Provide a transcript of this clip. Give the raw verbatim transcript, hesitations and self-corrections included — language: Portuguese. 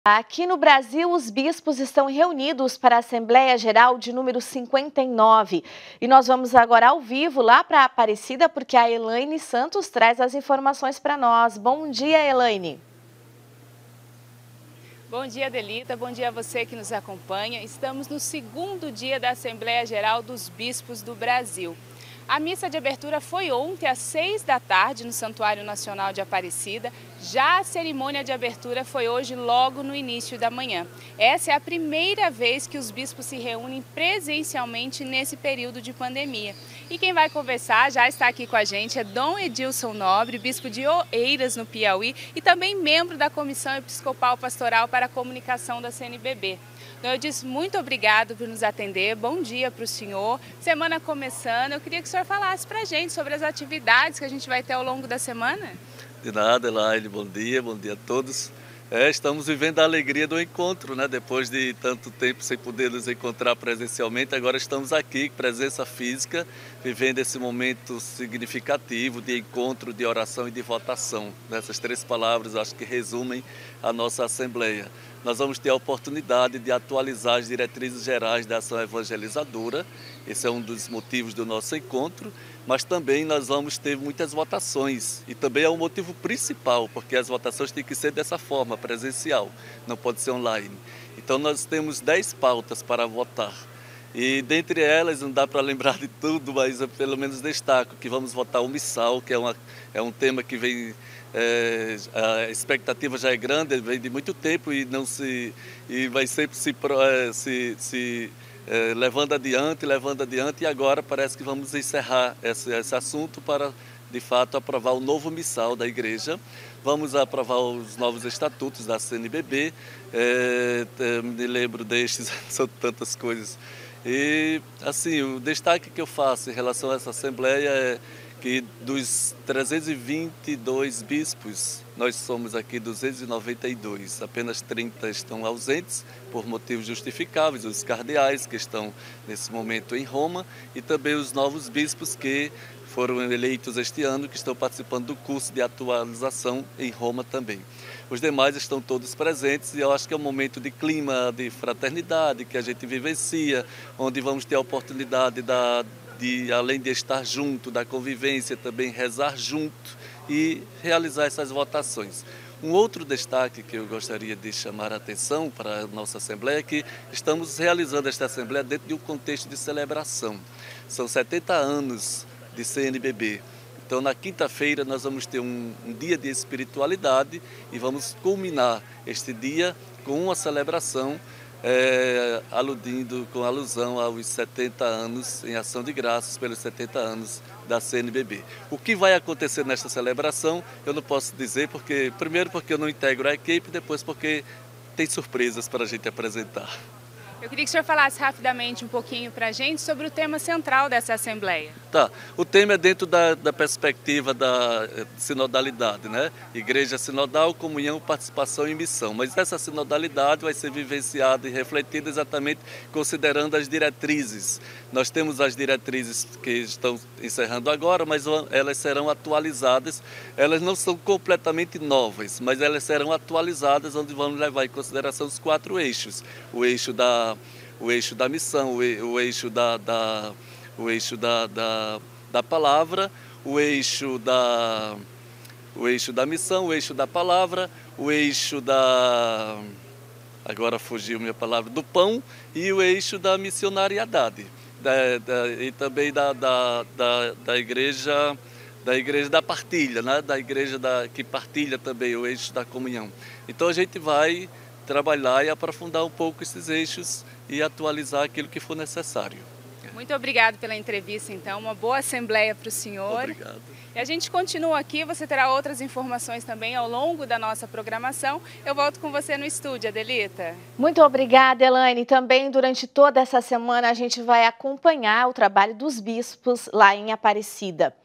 Aqui no Brasil, os bispos estão reunidos para a Assembleia Geral de número cinquenta e nove. E nós vamos agora ao vivo lá para Aparecida, porque a Elaine Santos traz as informações para nós. Bom dia, Elaine. Bom dia, Adelita. Bom dia a você que nos acompanha. Estamos no segundo dia da Assembleia Geral dos Bispos do Brasil. A missa de abertura foi ontem às seis da tarde no Santuário Nacional de Aparecida. Já a cerimônia de abertura foi hoje logo no início da manhã. Essa é a primeira vez que os bispos se reúnem presencialmente nesse período de pandemia. E quem vai conversar já está aqui com a gente é Dom Edilson Nobre, bispo de Oeiras, no Piauí, e também membro da Comissão Episcopal Pastoral para a Comunicação da C N B B. Dom Edilson, muito obrigado por nos atender. Bom dia para o senhor. Semana começando, eu queria que o senhor falasse para a gente sobre as atividades que a gente vai ter ao longo da semana. De nada, Elaine. Bom dia, bom dia a todos. É, estamos vivendo a alegria do encontro, né? Depois de tanto tempo sem poder nos encontrar presencialmente, agora estamos aqui, presença física, vivendo esse momento significativo de encontro, de oração e de votação. Essas três palavras acho que resumem a nossa Assembleia. Nós vamos ter a oportunidade de atualizar as diretrizes gerais da ação evangelizadora. Esse é um dos motivos do nosso encontro, mas também nós vamos ter muitas votações. E também é o motivo principal, porque as votações têm que ser dessa forma, presencial, não pode ser online. Então nós temos dez pautas para votar. E dentre elas, não dá para lembrar de tudo, mas eu pelo menos destaco que vamos votar o missal, que é, uma, é um tema que vem... É, a expectativa já é grande, vem de muito tempo e não se e vai sempre se, se, se é, levando adiante, levando adiante, e agora parece que vamos encerrar esse, esse assunto para, de fato, aprovar o novo missal da igreja. Vamos aprovar os novos estatutos da C N B B, é, me lembro destes, são tantas coisas. E, assim, o destaque que eu faço em relação a essa Assembleia é que dos trezentos e vinte e dois bispos, nós somos aqui duzentos e noventa e dois, apenas trinta estão ausentes por motivos justificáveis, os cardeais que estão nesse momento em Roma e também os novos bispos que foram eleitos este ano, que estão participando do curso de atualização em Roma também. Os demais estão todos presentes e eu acho que é um momento de clima, de fraternidade que a gente vivencia, onde vamos ter a oportunidade da de, além de estar junto, da convivência, também rezar junto e realizar essas votações. Um outro destaque que eu gostaria de chamar a atenção para a nossa Assembleia é que estamos realizando esta Assembleia dentro de um contexto de celebração. São setenta anos de C N B B. Então, na quinta-feira, nós vamos ter um, um dia de espiritualidade e vamos culminar este dia com uma celebração É, aludindo, com alusão aos setenta anos, em ação de graças pelos setenta anos da C N B B. O que vai acontecer nesta celebração, eu não posso dizer, porque primeiro porque eu não integro a equipe, depois porque tem surpresas para a gente apresentar. Eu queria que o senhor falasse rapidamente um pouquinho para a gente sobre o tema central dessa Assembleia. Tá, o tema é dentro da, da perspectiva da sinodalidade, né? Igreja sinodal, comunhão, participação e missão. Mas essa sinodalidade vai ser vivenciada e refletida exatamente considerando as diretrizes. Nós temos as diretrizes que estão encerrando agora, mas elas serão atualizadas. Elas não são completamente novas, mas elas serão atualizadas, onde vamos levar em consideração os quatro eixos. O eixo da o eixo da missão, o eixo da, da, o eixo da, da, da palavra, o eixo da, o eixo da missão, o eixo da palavra, o eixo da, agora fugiu minha palavra, do pão e o eixo da missionariedade, da, da, e também da, da, da, da igreja, da igreja da partilha, né? Da igreja da, que partilha também, o eixo da comunhão. Então a gente vai trabalhar e aprofundar um pouco esses eixos e atualizar aquilo que for necessário. Muito obrigado pela entrevista, então. Uma boa Assembleia para o senhor. Obrigado. E a gente continua aqui, você terá outras informações também ao longo da nossa programação. Eu volto com você no estúdio, Adelita. Muito obrigada, Elaine. Também durante toda essa semana a gente vai acompanhar o trabalho dos bispos lá em Aparecida.